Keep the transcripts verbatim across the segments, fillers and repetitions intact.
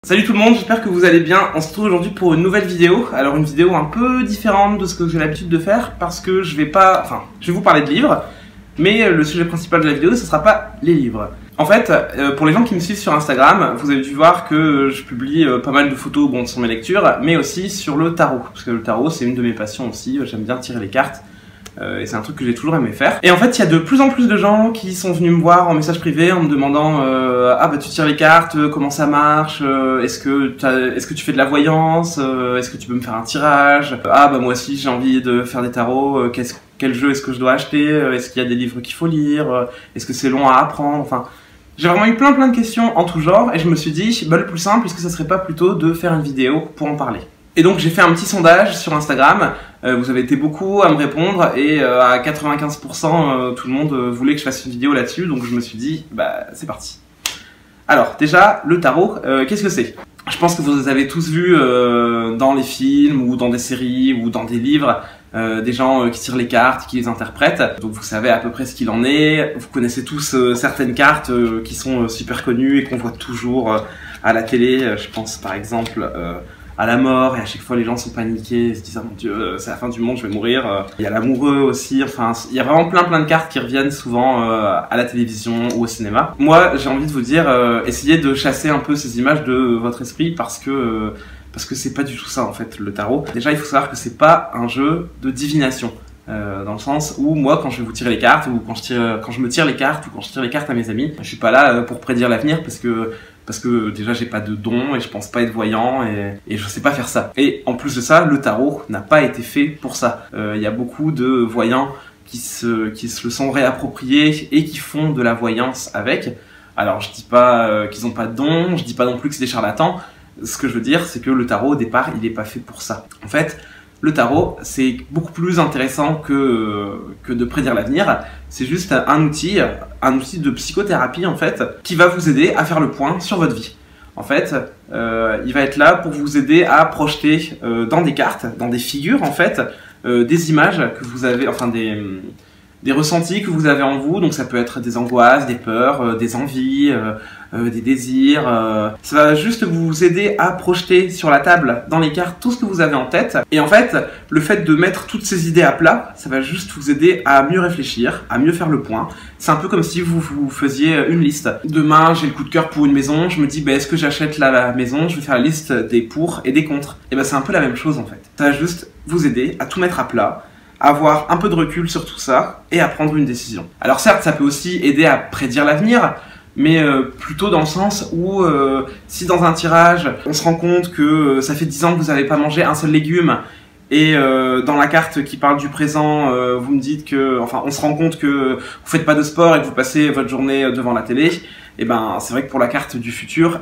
Salut tout le monde, j'espère que vous allez bien. On se retrouve aujourd'hui pour une nouvelle vidéo. Alors une vidéo un peu différente de ce que j'ai l'habitude de faire parce que je vais pas... Enfin, je vais vous parler de livres, mais le sujet principal de la vidéo, ce sera pas les livres. En fait, pour les gens qui me suivent sur Instagram, vous avez dû voir que je publie pas mal de photos bon, sur mes lectures, mais aussi sur le tarot. Parce que le tarot, c'est une de mes passions aussi, j'aime bien tirer les cartes. Euh, et c'est un truc que j'ai toujours aimé faire. Et en fait, il y a de plus en plus de gens qui sont venus me voir en message privé en me demandant euh, ah bah tu tires les cartes, euh, comment ça marche, euh, est-ce que est-ce que tu fais de la voyance, euh, est-ce que tu peux me faire un tirage, ah bah moi aussi j'ai envie de faire des tarots, euh, qu'est-ce, quel jeu est-ce que je dois acheter, est-ce qu'il y a des livres qu'il faut lire, est-ce que c'est long à apprendre, enfin... J'ai vraiment eu plein plein de questions en tout genre et je me suis dit bah le plus simple, est-ce que ça serait pas plutôt de faire une vidéo pour en parler. Et donc j'ai fait un petit sondage sur Instagram, euh, vous avez été beaucoup à me répondre et euh, à quatre-vingt-quinze pour cent euh, tout le monde euh, voulait que je fasse une vidéo là-dessus, donc je me suis dit bah c'est parti. Alors déjà, le tarot, euh, qu'est-ce que c'est? Je pense que vous avez tous vu euh, dans les films ou dans des séries ou dans des livres euh, des gens euh, qui tirent les cartes, qui les interprètent, donc vous savez à peu près ce qu'il en est, vous connaissez tous euh, certaines cartes euh, qui sont euh, super connues et qu'on voit toujours euh, à la télé, euh, je pense par exemple... Euh, à la mort, et à chaque fois les gens sont paniqués, ils se disent ah mon dieu c'est la fin du monde, je vais mourir. Il y a l'amoureux aussi, enfin il y a vraiment plein plein de cartes qui reviennent souvent euh, à la télévision ou au cinéma. Moi j'ai envie de vous dire, euh, essayez de chasser un peu ces images de votre esprit parce que euh, parce que c'est pas du tout ça en fait le tarot. Déjà il faut savoir que c'est pas un jeu de divination. Euh, dans le sens où moi quand je vais vous tirer les cartes ou quand je, tire, quand je me tire les cartes ou quand je tire les cartes à mes amis, je suis pas là pour prédire l'avenir parce que parce que déjà j'ai pas de don et je pense pas être voyant et, et je sais pas faire ça. Et en plus de ça, le tarot n'a pas été fait pour ça. Il euh, y a beaucoup de voyants qui se, qui se le sont réappropriés et qui font de la voyance avec. Alors je dis pas euh, qu'ils ont pas de don, je dis pas non plus que c'est des charlatans. Ce que je veux dire c'est que le tarot au départ il est pas fait pour ça. En fait, le tarot, c'est beaucoup plus intéressant que, que de prédire l'avenir. C'est juste un outil, un outil de psychothérapie en fait, qui va vous aider à faire le point sur votre vie. En fait, euh, il va être là pour vous aider à projeter euh, dans des cartes, dans des figures en fait, euh, des images que vous avez, enfin des, des ressentis que vous avez en vous. Donc ça peut être des angoisses, des peurs, euh, des envies, euh, euh, des désirs. Euh. Ça va juste vous aider à projeter sur la table, dans les cartes, tout ce que vous avez en tête. Et en fait, le fait de mettre toutes ces idées à plat, ça va juste vous aider à mieux réfléchir, à mieux faire le point. C'est un peu comme si vous, vous faisiez une liste. Demain, j'ai le coup de cœur pour une maison, je me dis, bah, est-ce que j'achète la, la maison? Je vais faire la liste des pour et des contre. Et ben bah, c'est un peu la même chose en fait. Ça va juste vous aider à tout mettre à plat, avoir un peu de recul sur tout ça et à prendre une décision. Alors certes, ça peut aussi aider à prédire l'avenir, mais euh, plutôt dans le sens où euh, si dans un tirage, on se rend compte que euh, ça fait dix ans que vous n'avez pas mangé un seul légume et euh, dans la carte qui parle du présent, euh, vous me dites que, enfin, on se rend compte que vous faites pas de sport et que vous passez votre journée devant la télé, et ben c'est vrai que pour la carte du futur,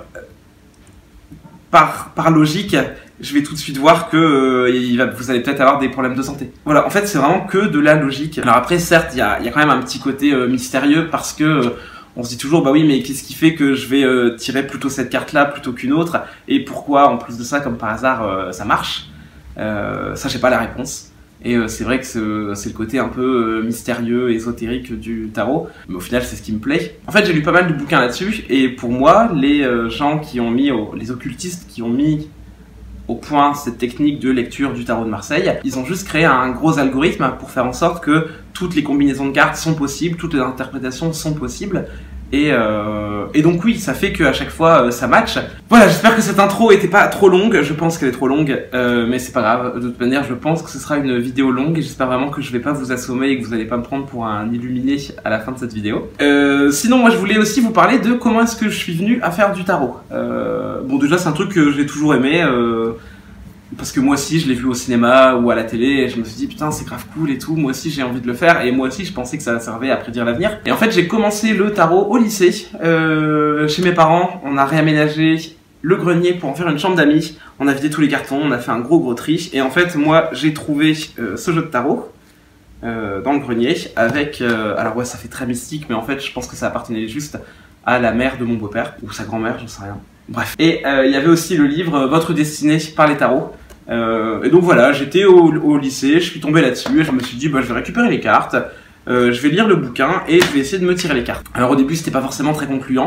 par, par logique, je vais tout de suite voir que euh, il va, vous allez peut-être avoir des problèmes de santé. Voilà, en fait c'est vraiment que de la logique. Alors après certes, il y a, y a quand même un petit côté euh, mystérieux parce que euh, on se dit toujours bah oui mais qu'est-ce qui fait que je vais euh, tirer plutôt cette carte là plutôt qu'une autre et pourquoi en plus de ça comme par hasard euh, ça marche. Euh, ça j'ai pas la réponse. Et euh, c'est vrai que c'est le côté un peu euh, mystérieux, ésotérique du tarot, mais au final c'est ce qui me plaît. En fait j'ai lu pas mal de bouquins là-dessus et pour moi les euh, gens qui ont mis, au, les occultistes qui ont mis au point cette technique de lecture du tarot de Marseille, ils ont juste créé un gros algorithme pour faire en sorte que toutes les combinaisons de cartes sont possibles, toutes les interprétations sont possibles. Et, euh, et donc oui, ça fait qu'à chaque fois euh, ça match. Voilà, j'espère que cette intro était pas trop longue, je pense qu'elle est trop longue, euh, mais c'est pas grave, de toute manière je pense que ce sera une vidéo longue et j'espère vraiment que je vais pas vous assommer et que vous allez pas me prendre pour un illuminé à la fin de cette vidéo. Euh, sinon moi je voulais aussi vous parler de comment est-ce que je suis venu à faire du tarot. Euh, bon déjà c'est un truc que j'ai toujours aimé, euh, parce que moi aussi je l'ai vu au cinéma ou à la télé et je me suis dit putain c'est grave cool et tout, moi aussi j'ai envie de le faire et moi aussi je pensais que ça servait à prédire l'avenir. Et en fait j'ai commencé le tarot au lycée, euh, chez mes parents, on a réaménagé le grenier pour en faire une chambre d'amis, on a vidé tous les cartons, on a fait un gros gros tri et en fait moi j'ai trouvé euh, ce jeu de tarot euh, dans le grenier avec, euh, alors ouais ça fait très mystique mais en fait je pense que ça appartenait juste à la mère de mon beau-père ou sa grand-mère, j'en sais rien. Bref. Et il euh, y avait aussi le livre Votre destinée par les tarots. Euh, et donc voilà, j'étais au, au lycée, je suis tombé là-dessus et je me suis dit bah je vais récupérer les cartes, euh, je vais lire le bouquin et je vais essayer de me tirer les cartes. Alors au début c'était pas forcément très concluant,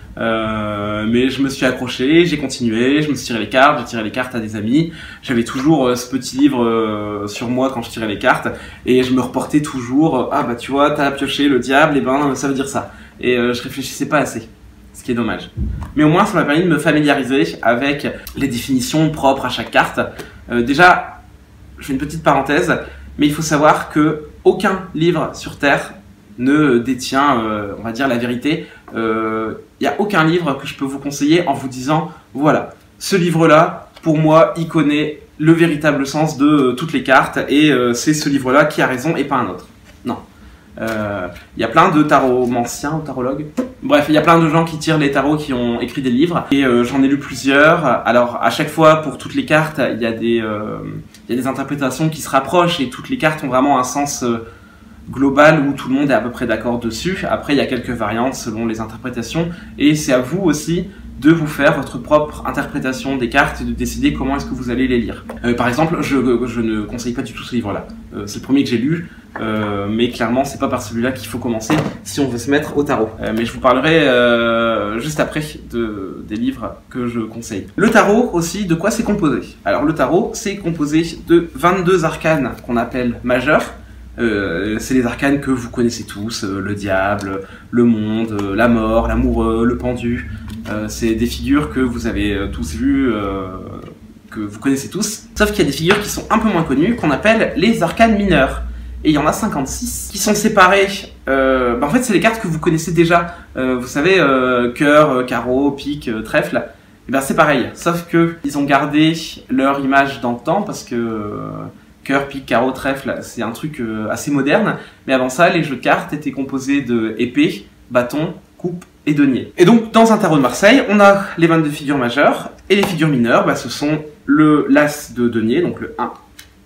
Euh, mais je me suis accroché, j'ai continué, je me suis tiré les cartes, j'ai tiré les cartes à des amis. J'avais toujours euh, ce petit livre euh, sur moi quand je tirais les cartes, et je me reportais toujours euh, ah bah tu vois, t'as pioché le diable, et ben ça veut dire ça. Et euh, je réfléchissais pas assez, ce qui est dommage. Mais au moins ça m'a permis de me familiariser avec les définitions propres à chaque carte. Euh, déjà, je fais une petite parenthèse, mais il faut savoir que aucun livre sur Terre ne détient, euh, on va dire, la vérité. Il euh, n'y a aucun livre que je peux vous conseiller en vous disant, voilà, ce livre-là, pour moi, il connaît le véritable sens de euh, toutes les cartes, et euh, c'est ce livre-là qui a raison et pas un autre. Non. Il euh, y a plein de taromanciens ou tarologues. Bref, il y a plein de gens qui tirent les tarots, qui ont écrit des livres, et euh, j'en ai lu plusieurs. Alors, à chaque fois, pour toutes les cartes, il y a des, euh, y a des interprétations qui se rapprochent, et toutes les cartes ont vraiment un sens euh, global où tout le monde est à peu près d'accord dessus. Après, il y a quelques variantes selon les interprétations, et c'est à vous aussi de vous faire votre propre interprétation des cartes et de décider comment est-ce que vous allez les lire. Euh, par exemple, je, je ne conseille pas du tout ce livre-là. Euh, c'est le premier que j'ai lu, euh, mais clairement, c'est pas par celui-là qu'il faut commencer si on veut se mettre au tarot. Euh, mais je vous parlerai euh, juste après de, des livres que je conseille. Le tarot aussi, de quoi c'est composé? Alors le tarot, c'est composé de vingt-deux arcanes qu'on appelle majeurs. Euh, c'est les arcanes que vous connaissez tous, euh, le diable, le monde, euh, la mort, l'amoureux, le pendu. Euh, c'est des figures que vous avez euh, tous vues, euh, que vous connaissez tous. Sauf qu'il y a des figures qui sont un peu moins connues, qu'on appelle les arcanes mineurs. Et il y en a cinquante-six qui sont séparées. Euh, bah en fait, c'est les cartes que vous connaissez déjà. Euh, vous savez, euh, cœur, euh, carreau, pique, euh, trèfle. Et ben c'est pareil, sauf que ils ont gardé leur image dans le temps parce que euh, cœur, pique, carreau, trèfle, c'est un truc euh, assez moderne. Mais avant ça, les jeux de cartes étaient composés de épée, bâton, coupe et denier. Et donc, dans un tarot de Marseille, on a les vingt-deux figures majeures, et les figures mineures, bah, ce sont le l'as de denier, donc le un,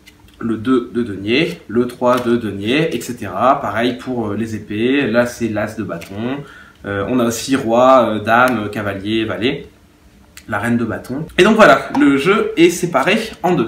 le deux de denier, le trois de denier, et cetera. Pareil pour euh, les épées, là c'est l'as de bâton. Euh, on a aussi roi, euh, dame, cavalier, valet, la reine de bâton. Et donc voilà, le jeu est séparé en deux.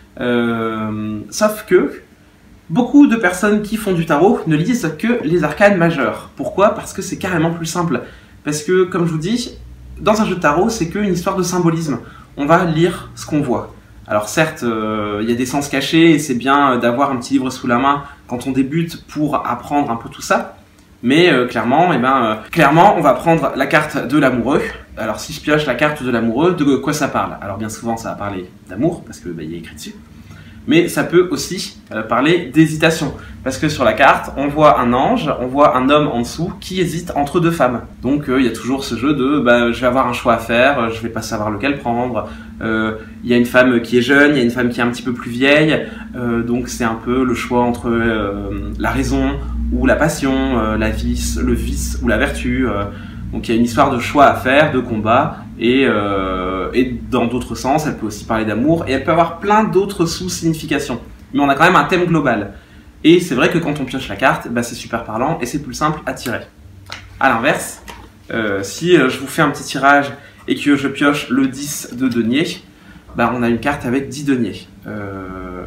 Euh, sauf que beaucoup de personnes qui font du tarot ne lisent que les arcanes majeures. Pourquoi? Parce que c'est carrément plus simple. Parce que, comme je vous dis, dans un jeu de tarot, c'est qu'une histoire de symbolisme. On va lire ce qu'on voit. Alors certes, il euh, y a des sens cachés, et c'est bien d'avoir un petit livre sous la main quand on débute pour apprendre un peu tout ça. Mais euh, clairement, eh ben, euh, clairement, on va prendre la carte de l'amoureux. Alors si je pioche la carte de l'amoureux, de quoi ça parle? Alors bien souvent, ça va parler d'amour, parce que bah, y a écrit dessus. Mais ça peut aussi euh, parler d'hésitation. Parce que sur la carte, on voit un ange, on voit un homme en dessous qui hésite entre deux femmes. Donc il euh, y a toujours ce jeu de bah, je vais avoir un choix à faire, je vais pas savoir lequel prendre. Il euh, y a une femme qui est jeune, il y a une femme qui est un petit peu plus vieille. Euh, donc c'est un peu le choix entre euh, la raison ou la passion, euh, la vice, le vice ou la vertu. Euh, donc il y a une histoire de choix à faire, de combat. Et, euh, et dans d'autres sens, elle peut aussi parler d'amour, et elle peut avoir plein d'autres sous-significations. Mais on a quand même un thème global. Et c'est vrai que quand on pioche la carte, bah, c'est super parlant et c'est plus simple à tirer. A l'inverse, euh, si je vous fais un petit tirage et que je pioche le dix de denier, bah, on a une carte avec dix deniers. Euh,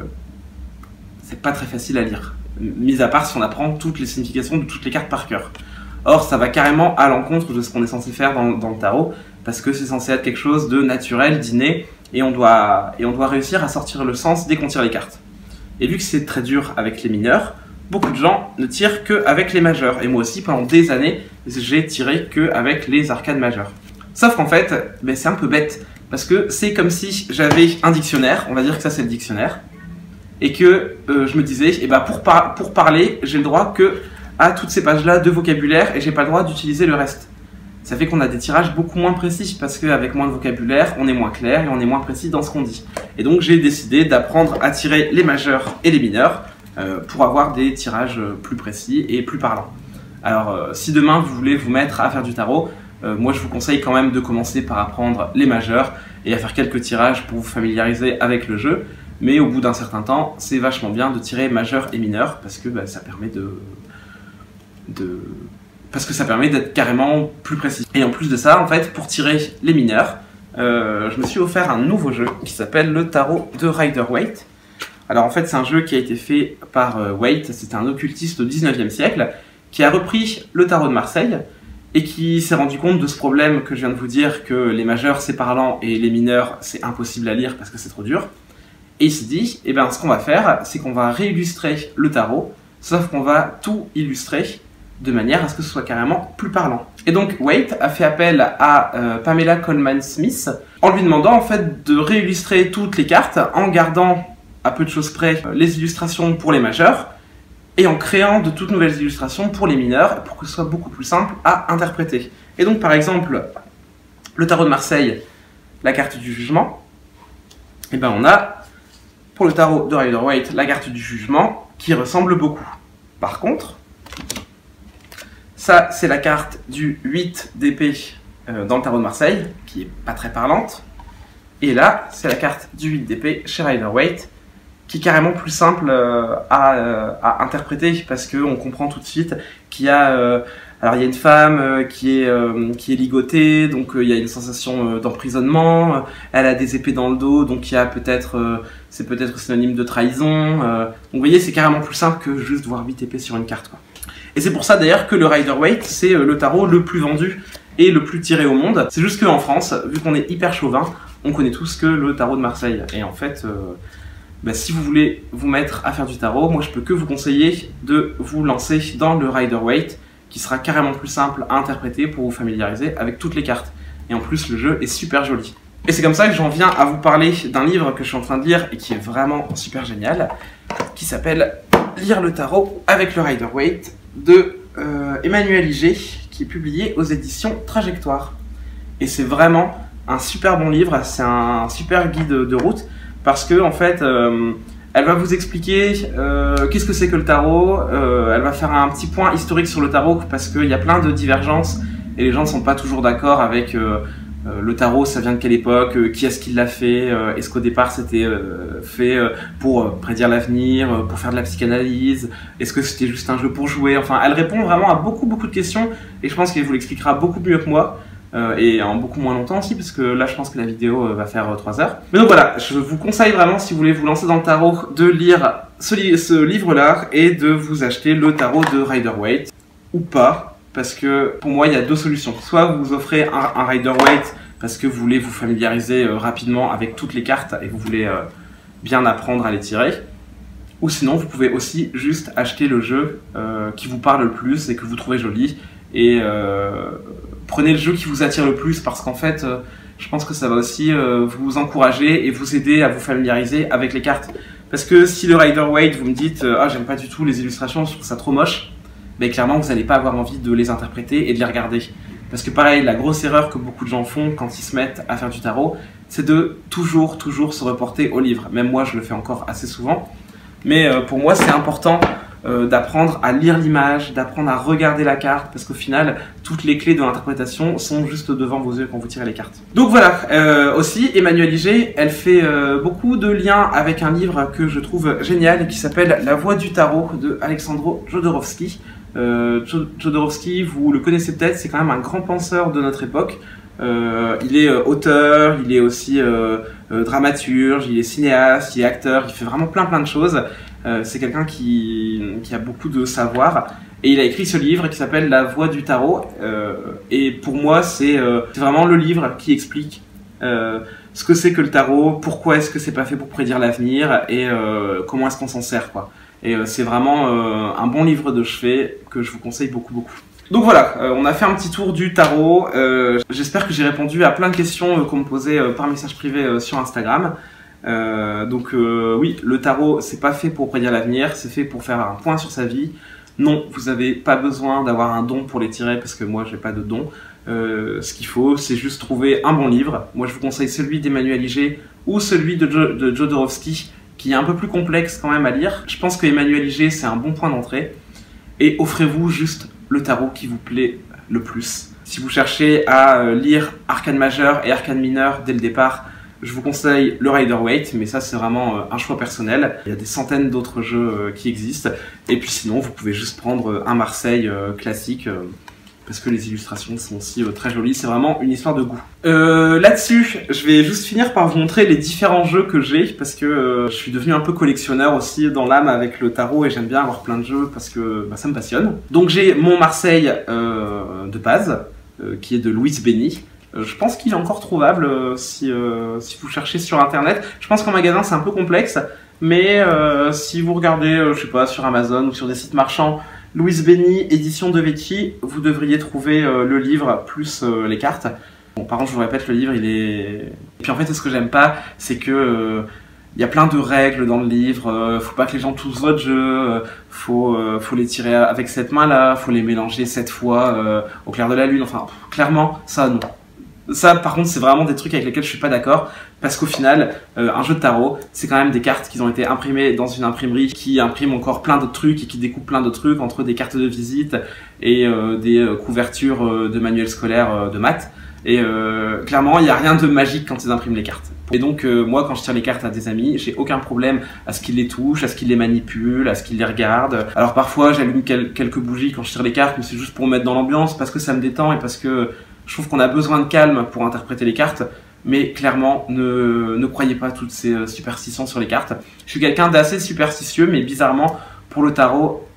c'est pas très facile à lire, mis à part si on apprend toutes les significations de toutes les cartes par cœur. Or, ça va carrément à l'encontre de ce qu'on est censé faire dans, dans le tarot, parce que c'est censé être quelque chose de naturel, d'inné, et on doit, et on doit réussir à sortir le sens dès qu'on tire les cartes. Et vu que c'est très dur avec les mineurs, beaucoup de gens ne tirent qu'avec les majeurs. Et moi aussi, pendant des années, j'ai tiré qu'avec les arcanes majeures. Sauf qu'en fait, ben, c'est un peu bête, parce que c'est comme si j'avais un dictionnaire, on va dire que ça c'est le dictionnaire, et que euh, je me disais, eh ben, pour, par pour parler, j'ai le droit que à toutes ces pages-là de vocabulaire, et j'ai pas le droit d'utiliser le reste. Ça fait qu'on a des tirages beaucoup moins précis, parce qu'avec moins de vocabulaire, on est moins clair et on est moins précis dans ce qu'on dit. Et donc j'ai décidé d'apprendre à tirer les majeurs et les mineurs euh, pour avoir des tirages plus précis et plus parlants. Alors euh, si demain vous voulez vous mettre à faire du tarot, euh, moi je vous conseille quand même de commencer par apprendre les majeurs et à faire quelques tirages pour vous familiariser avec le jeu. Mais au bout d'un certain temps, c'est vachement bien de tirer majeur et mineur, parce que bah, ça permet de... de... parce que ça permet d'être carrément plus précis. Et en plus de ça, en fait, pour tirer les mineurs, euh, je me suis offert un nouveau jeu qui s'appelle le tarot de Rider-Waite. Alors en fait, c'est un jeu qui a été fait par euh, Waite, c'était un occultiste au dix-neuvième siècle, qui a repris le tarot de Marseille et qui s'est rendu compte de ce problème que je viens de vous dire, que les majeurs c'est parlant et les mineurs c'est impossible à lire parce que c'est trop dur. Et il s'est dit, eh ben, ce qu'on va faire, c'est qu'on va réillustrer le tarot, sauf qu'on va tout illustrer de manière à ce que ce soit carrément plus parlant. Et donc Waite a fait appel à euh, Pamela Colman Smith en lui demandant en fait de réillustrer toutes les cartes en gardant à peu de choses près les illustrations pour les majeurs et en créant de toutes nouvelles illustrations pour les mineurs pour que ce soit beaucoup plus simple à interpréter. Et donc par exemple, le tarot de Marseille, la carte du jugement, et ben on a pour le tarot de Rider-Waite la carte du jugement qui ressemble beaucoup. Par contre, ça, c'est la carte du huit d'épée euh, dans le tarot de Marseille, qui est pas très parlante. Et là, c'est la carte du huit d'épée chez Rider-Waite, qui est carrément plus simple euh, à, euh, à interpréter, parce qu'on comprend tout de suite qu'il y a... Euh, alors, il y a une femme euh, qui, est, euh, qui est ligotée, donc euh, il y a une sensation euh, d'emprisonnement. Elle a des épées dans le dos, donc il y a peut-être... Euh, c'est peut-être synonyme de trahison. Euh, donc, vous voyez, c'est carrément plus simple que juste voir huit épées sur une carte, quoi. Et c'est pour ça d'ailleurs que le Rider-Waite, c'est le tarot le plus vendu et le plus tiré au monde. C'est juste qu'en France, vu qu'on est hyper chauvin, on connaît tous que le tarot de Marseille. Et en fait, euh, bah, si vous voulez vous mettre à faire du tarot, moi je peux que vous conseiller de vous lancer dans le Rider-Waite, qui sera carrément plus simple à interpréter pour vous familiariser avec toutes les cartes. Et en plus, le jeu est super joli. Et c'est comme ça que j'en viens à vous parler d'un livre que je suis en train de lire et qui est vraiment super génial, qui s'appelle Lire le tarot avec le Rider-Waite de euh, Emmanuel Iger, qui est publié aux éditions Trajectoire. Et c'est vraiment un super bon livre, c'est un super guide de route, parce que en fait, euh, elle va vous expliquer euh, qu'est-ce que c'est que le tarot, euh, elle va faire un petit point historique sur le tarot, parce qu'il y a plein de divergences, et les gens ne sont pas toujours d'accord avec... Euh, Euh, le tarot, ça vient de quelle époque, euh, qui est-ce qui l'a fait, euh, est-ce qu'au départ c'était euh, fait euh, pour euh, prédire l'avenir, euh, pour faire de la psychanalyse, est-ce que c'était juste un jeu pour jouer, enfin elle répond vraiment à beaucoup beaucoup de questions et je pense qu'elle vous l'expliquera beaucoup mieux que moi euh, et en beaucoup moins longtemps aussi parce que là je pense que la vidéo euh, va faire euh, trois heures. Mais donc voilà, je vous conseille vraiment si vous voulez vous lancer dans le tarot de lire ce, li ce livre-là et de vous acheter le tarot de Rider-Waite ou pas. Parce que pour moi, il y a deux solutions. Soit vous offrez un, un Rider-Waite parce que vous voulez vous familiariser euh, rapidement avec toutes les cartes et vous voulez euh, bien apprendre à les tirer. Ou sinon, vous pouvez aussi juste acheter le jeu euh, qui vous parle le plus et que vous trouvez joli. Et euh, prenez le jeu qui vous attire le plus parce qu'en fait, euh, je pense que ça va aussi euh, vous encourager et vous aider à vous familiariser avec les cartes. Parce que si le Rider-Waite, vous me dites euh, « Ah, j'aime pas du tout les illustrations, je trouve ça trop moche », mais clairement vous n'allez pas avoir envie de les interpréter et de les regarder. Parce que pareil, la grosse erreur que beaucoup de gens font quand ils se mettent à faire du tarot, c'est de toujours, toujours se reporter au livre. Même moi, je le fais encore assez souvent. Mais euh, pour moi, c'est important euh, d'apprendre à lire l'image, d'apprendre à regarder la carte, parce qu'au final, toutes les clés de l'interprétation sont juste devant vos yeux quand vous tirez les cartes. Donc voilà, euh, aussi, Emmanuel Iger, elle fait euh, beaucoup de liens avec un livre que je trouve génial et qui s'appelle La Voix du tarot de Alexandro Jodorowsky. Euh, Jodorowsky, vous le connaissez peut-être, c'est quand même un grand penseur de notre époque. Euh, il est euh, auteur, il est aussi euh, euh, dramaturge, il est cinéaste, il est acteur, il fait vraiment plein plein de choses. Euh, c'est quelqu'un qui, qui a beaucoup de savoir. Et il a écrit ce livre qui s'appelle La Voix du tarot. Euh, et pour moi, c'est euh, vraiment le livre qui explique euh, ce que c'est que le tarot, pourquoi est-ce que c'est pas fait pour prédire l'avenir et euh, comment est-ce qu'on s'en sert, quoi. Et euh, c'est vraiment euh, un bon livre de chevet que je vous conseille beaucoup beaucoup. Donc voilà, euh, on a fait un petit tour du tarot. Euh, J'espère que j'ai répondu à plein de questions euh, qu'on me posait euh, par message privé euh, sur Instagram. Euh, donc euh, oui, le tarot, c'est pas fait pour prédire l'avenir, c'est fait pour faire un point sur sa vie. Non, vous n'avez pas besoin d'avoir un don pour les tirer parce que moi j'ai pas de don. Euh, ce qu'il faut, c'est juste trouver un bon livre. Moi je vous conseille celui d'Emmanuel Iger ou celui de, jo de Jodorowsky, qui est un peu plus complexe quand même à lire. Je pense que Emmanuel Iger, c'est un bon point d'entrée. Et offrez-vous juste le tarot qui vous plaît le plus. Si vous cherchez à lire arcane majeur et arcane mineur dès le départ, je vous conseille le Rider-Waite, mais ça c'est vraiment un choix personnel. Il y a des centaines d'autres jeux qui existent. Et puis sinon, vous pouvez juste prendre un Marseille classique parce que les illustrations sont aussi euh, très jolies, c'est vraiment une histoire de goût. Euh, Là-dessus, je vais juste finir par vous montrer les différents jeux que j'ai, parce que euh, je suis devenu un peu collectionneur aussi dans l'âme avec le tarot, et j'aime bien avoir plein de jeux parce que bah, ça me passionne. Donc j'ai mon Marseille euh, de base, euh, qui est de Louise Béni. Euh, je pense qu'il est encore trouvable euh, si, euh, si vous cherchez sur internet. Je pense qu'en magasin c'est un peu complexe, mais euh, si vous regardez, euh, je sais pas, sur Amazon ou sur des sites marchands, Louise Béni, édition de Vecchi, vous devriez trouver euh, le livre plus euh, les cartes. Bon, par contre, je vous répète, le livre, il est... Et puis en fait, ce que j'aime pas, c'est que euh, il y a plein de règles dans le livre. Euh, faut pas que les gens touchent votre jeu. Euh, faut, euh, faut les tirer avec cette main-là. Faut les mélanger sept fois euh, au clair de la lune. Enfin, pff, clairement, ça, non. Ça, par contre, c'est vraiment des trucs avec lesquels je suis pas d'accord, parce qu'au final, euh, un jeu de tarot, c'est quand même des cartes qui ont été imprimées dans une imprimerie qui imprime encore plein d'autres trucs et qui découpe plein d'autres trucs entre des cartes de visite et euh, des euh, couvertures euh, de manuels scolaires euh, de maths. Et euh, clairement, il n'y a rien de magique quand ils impriment les cartes. Et donc, euh, moi, quand je tire les cartes à des amis, j'ai aucun problème à ce qu'ils les touchent, à ce qu'ils les manipulent, à ce qu'ils les regardent. Alors parfois, j'allume quel quelques bougies quand je tire les cartes, mais c'est juste pour me mettre dans l'ambiance, parce que ça me détend et parce que je trouve qu'on a besoin de calme pour interpréter les cartes. Mais clairement, ne, ne croyez pas toutes ces superstitions sur les cartes. Je suis quelqu'un d'assez superstitieux, mais bizarrement, pour le tarot,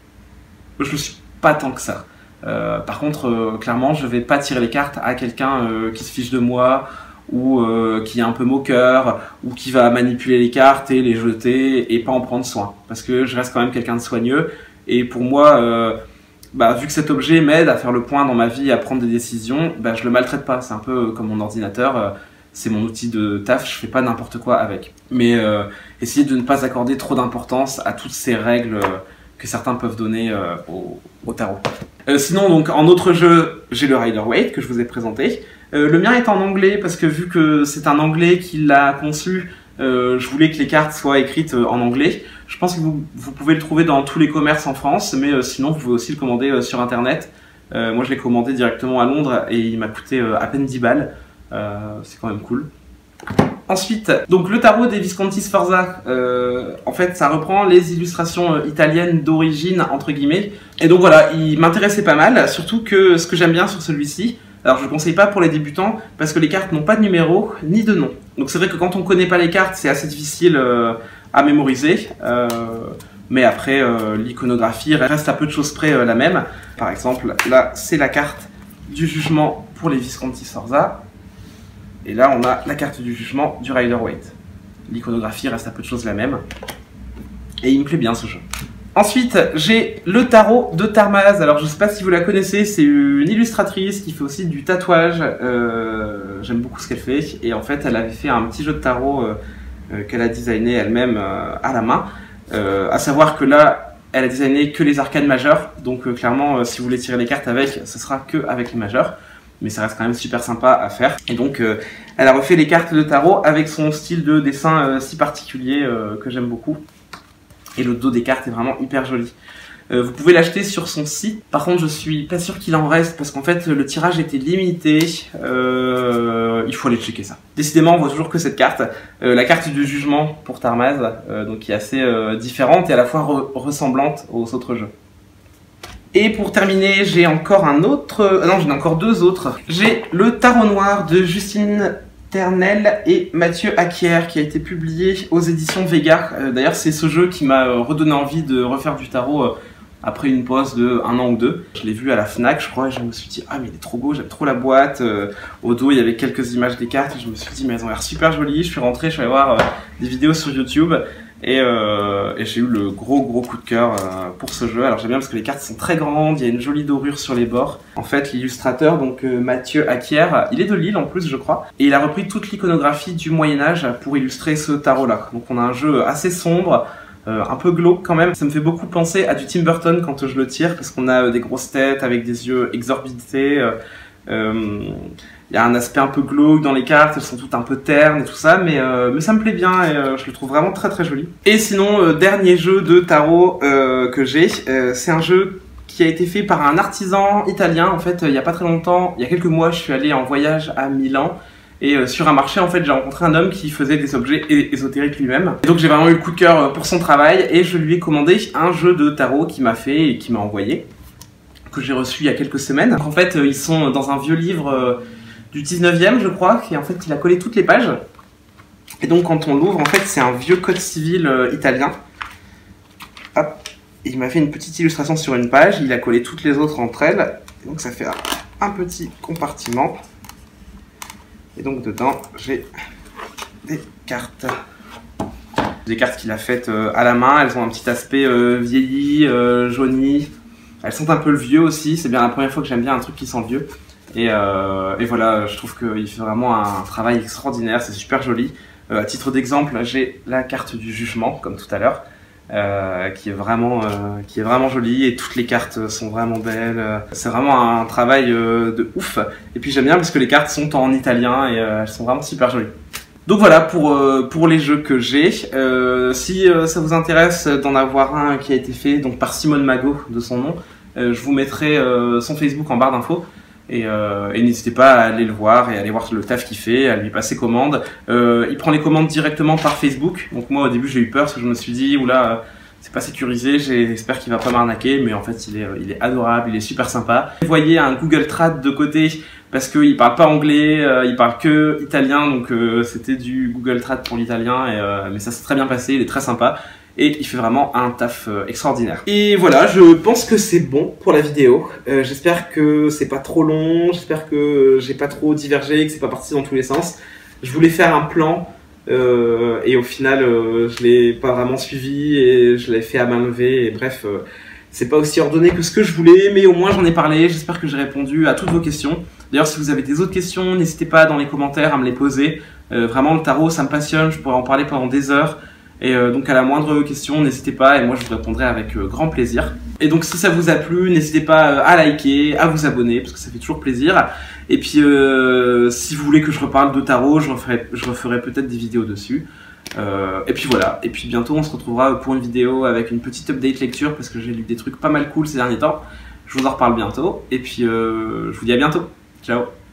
je ne suis pas tant que ça. Euh, par contre, euh, clairement, je vais pas tirer les cartes à quelqu'un euh, qui se fiche de moi, ou euh, qui est un peu moqueur, ou qui va manipuler les cartes et les jeter et pas en prendre soin. Parce que je reste quand même quelqu'un de soigneux, et pour moi, euh, bah, vu que cet objet m'aide à faire le point dans ma vie, à prendre des décisions, bah, je le maltraite pas. C'est un peu comme mon ordinateur, euh, c'est mon outil de taf, je fais pas n'importe quoi avec. Mais euh, essayez de ne pas accorder trop d'importance à toutes ces règles euh, que certains peuvent donner euh, au, au tarot. Euh, sinon, donc, en autre jeu, j'ai le Rider-Waite que je vous ai présenté. Euh, le mien est en anglais parce que vu que c'est un anglais qui l'a conçu, euh, je voulais que les cartes soient écrites euh, en anglais. Je pense que vous, vous pouvez le trouver dans tous les commerces en France, mais euh, sinon vous pouvez aussi le commander euh, sur internet. Euh, moi je l'ai commandé directement à Londres et il m'a coûté euh, à peine dix balles. Euh, c'est quand même cool. Ensuite, donc le tarot des Visconti Sforza, euh, en fait ça reprend les illustrations euh, italiennes d'origine entre guillemets. Et donc voilà, il m'intéressait pas mal, surtout que ce que j'aime bien sur celui-ci, alors je ne le conseille pas pour les débutants parce que les cartes n'ont pas de numéro ni de nom. Donc c'est vrai que quand on ne connaît pas les cartes, c'est assez difficile euh, à mémoriser. Euh, mais après, euh, l'iconographie reste à peu de choses près euh, la même. Par exemple, là c'est la carte du jugement pour les Visconti Sforza. Et là on a la carte du jugement du Rider-Waite. L'iconographie reste à peu de choses la même. Et il me plaît bien ce jeu. Ensuite, j'ai le tarot de Tarmaz. Alors, je ne sais pas si vous la connaissez, c'est une illustratrice qui fait aussi du tatouage. Euh, J'aime beaucoup ce qu'elle fait. Et en fait, elle avait fait un petit jeu de tarot euh, euh, qu'elle a designé elle-même euh, à la main. Euh, à savoir que là, elle a designé que les arcanes majeures. Donc, euh, clairement, euh, si vous voulez tirer les cartes avec, ce sera que avec les majeures. Mais ça reste quand même super sympa à faire. Et donc, euh, elle a refait les cartes de tarot avec son style de dessin euh, si particulier euh, que j'aime beaucoup. Et le dos des cartes est vraiment hyper joli. Euh, vous pouvez l'acheter sur son site. Par contre, je suis pas sûr qu'il en reste parce qu'en fait, le tirage était limité. Euh, il faut aller checker ça. Décidément, on voit toujours que cette carte. Euh, la carte du jugement pour Tarmaz, euh, donc qui est assez euh, différente et à la fois re ressemblante aux autres jeux. Et pour terminer, j'ai encore un autre... Euh, non, j'en ai encore deux autres. J'ai le tarot noir de Justine Ternel et Mathieu Acquier qui a été publié aux éditions Vega. Euh, D'ailleurs, c'est ce jeu qui m'a euh, redonné envie de refaire du tarot euh, après une pause de un an ou deux. Je l'ai vu à la Fnac, je crois, et je me suis dit « Ah, mais il est trop beau, j'aime trop la boîte. Euh, » Au dos, il y avait quelques images des cartes et je me suis dit « Mais elles ont l'air super jolies. » Je suis rentré, je suis allé voir euh, des vidéos sur YouTube et, euh, et j'ai eu le gros gros coup de cœur euh, pour ce jeu. Alors j'aime bien parce que les cartes sont très grandes, il y a une jolie dorure sur les bords. En fait, l'illustrateur, donc euh, Mathieu Acquier, il est de Lille en plus, je crois, et il a repris toute l'iconographie du Moyen-Âge pour illustrer ce tarot-là. Donc on a un jeu assez sombre, euh, un peu glauque quand même. Ça me fait beaucoup penser à du Tim Burton quand je le tire, parce qu'on a euh, des grosses têtes avec des yeux exorbités. Euh, euh, Il y a un aspect un peu glauque dans les cartes, elles sont toutes un peu ternes et tout ça, mais, euh, mais ça me plaît bien et euh, je le trouve vraiment très très joli. Et sinon, euh, dernier jeu de tarot euh, que j'ai, euh, c'est un jeu qui a été fait par un artisan italien. En fait, euh, il y a pas très longtemps, il y a quelques mois, je suis allé en voyage à Milan. Et euh, sur un marché, en fait, j'ai rencontré un homme qui faisait des objets ésotériques lui-même. Et donc j'ai vraiment eu le coup de cœur pour son travail et je lui ai commandé un jeu de tarot qu'il m'a fait et qu'il m'a envoyé, que j'ai reçu il y a quelques semaines. Donc, en fait, ils sont dans un vieux livre euh, du dix-neuvième, je crois, et en fait, il a collé toutes les pages. Et donc, quand on l'ouvre, en fait, c'est un vieux code civil euh, italien. Hop, et il m'a fait une petite illustration sur une page, il a collé toutes les autres entre elles. Et donc, ça fait un, un petit compartiment. Et donc, dedans, j'ai des cartes. Des cartes qu'il a faites euh, à la main, elles ont un petit aspect euh, vieilli, euh, jauni. Elles sentent un peu le vieux aussi, c'est bien la première fois que j'aime bien un truc qui sent le vieux. Et, euh, et voilà, je trouve qu'il fait vraiment un travail extraordinaire, c'est super joli. Euh, à titre d'exemple, j'ai la carte du jugement, comme tout à l'heure, euh, qui est vraiment, euh, qui est vraiment jolie, et toutes les cartes sont vraiment belles. C'est vraiment un travail euh, de ouf. Et puis j'aime bien parce que les cartes sont en italien et euh, elles sont vraiment super jolies. Donc voilà pour, euh, pour les jeux que j'ai. Euh, si euh, ça vous intéresse d'en avoir un qui a été fait donc par Simone Magot de son nom, euh, je vous mettrai euh, son Facebook en barre d'infos. Et, euh, et n'hésitez pas à aller le voir et à aller voir le taf qu'il fait, à lui passer commande. Euh, il prend les commandes directement par Facebook. Donc moi au début j'ai eu peur parce que je me suis dit oula, c'est pas sécurisé, j'espère qu'il va pas m'arnaquer, mais en fait il est, il est adorable, il est super sympa. Vous voyez un Google Trad de côté parce qu'il parle pas anglais, euh, il parle que italien, donc euh, c'était du Google Trad pour l'italien, et euh, mais ça s'est très bien passé, il est très sympa. Et il fait vraiment un taf euh, extraordinaire. Et voilà, je pense que c'est bon pour la vidéo. Euh, j'espère que c'est pas trop long, j'espère que j'ai pas trop divergé, que c'est pas parti dans tous les sens. Je voulais faire un plan, euh, et au final, euh, je l'ai pas vraiment suivi, et je l'ai fait à main levée, et bref, euh, c'est pas aussi ordonné que ce que je voulais, mais au moins j'en ai parlé, j'espère que j'ai répondu à toutes vos questions. D'ailleurs, si vous avez des autres questions, n'hésitez pas dans les commentaires à me les poser. Euh, vraiment, le tarot, ça me passionne, je pourrais en parler pendant des heures. Et euh, donc à la moindre question, n'hésitez pas, et moi je vous répondrai avec euh, grand plaisir. Et donc si ça vous a plu, n'hésitez pas euh, à liker, à vous abonner, parce que ça fait toujours plaisir. Et puis euh, si vous voulez que je reparle de tarot, je referai, je referai peut-être des vidéos dessus. Euh, et puis voilà, et puis bientôt on se retrouvera pour une vidéo avec une petite update lecture, parce que j'ai lu des trucs pas mal cool ces derniers temps. Je vous en reparle bientôt, et puis euh, je vous dis à bientôt. Ciao.